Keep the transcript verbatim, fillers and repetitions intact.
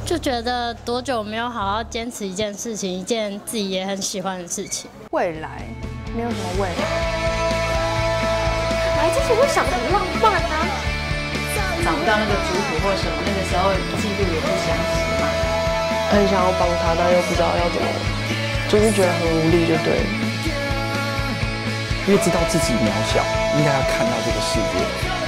就觉得多久没有好好坚持一件事情，一件自己也很喜欢的事情。 未来没有什么未来， 来之前会想得很浪漫啊。 找不到那个族谱或什么，那个时候记录也不详实嘛。 很想要帮他，但又不知道要怎么，就是觉得很无力，就对了。 因为知道自己渺小，应该要看到这个世界。